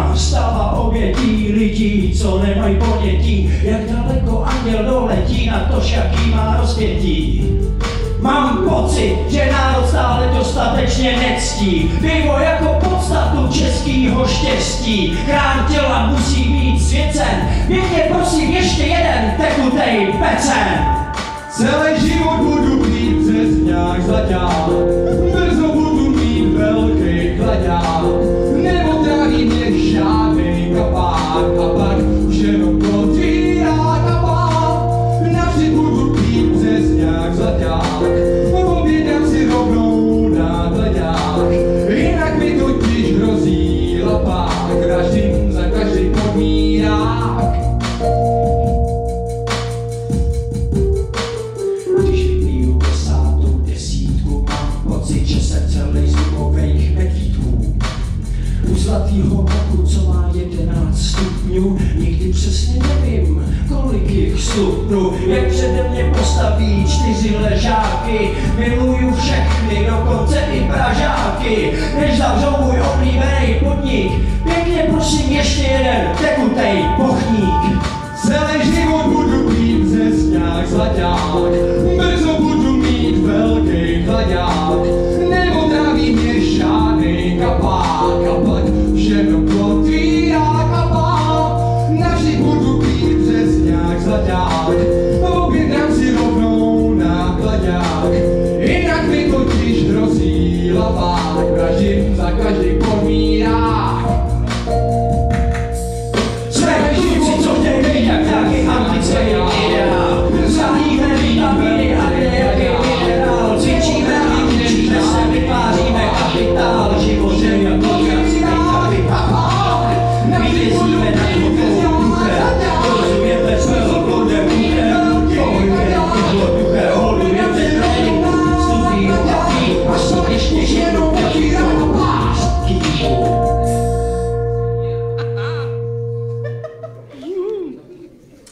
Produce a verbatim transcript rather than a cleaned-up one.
Rodina stala obětí lidí, co nemají ponětí, jak daleko anděl doletí, na to jaký má rozpětí. Mám pocit, že národ stále dostatečně nectí pivo jako podstatu českýho štěstí. Chrám těla musí být svěcen, pěkně prosím ještě jeden tekutej pecen. Celý život budu pít přes nějak zlaťák, brzo budu mít velký chlaďák, nebo drahý mě žádnej kapák, a pak už jenom potvírá kapák. Navždy budu pít přes nějak zlaťák, obědám si rovnou na hledák, jinak mi totiž hrozí lapák, vraždím za každý podmínák. Že jsem celý z dubovejch medvídků. U zlatýho roku, co má jedenáct stupňů, nikdy přesně nevím, kolik jich stupňů. Jak přede mě postaví čtyři ležáky, miluju všechny, dokonce i pražáky. Než zavřou můj oblíbený podnik, pěkně prosím ještě jeden tekutej pochník. Celý život budu pít přes nějak zlaťák, brzo budu mít velký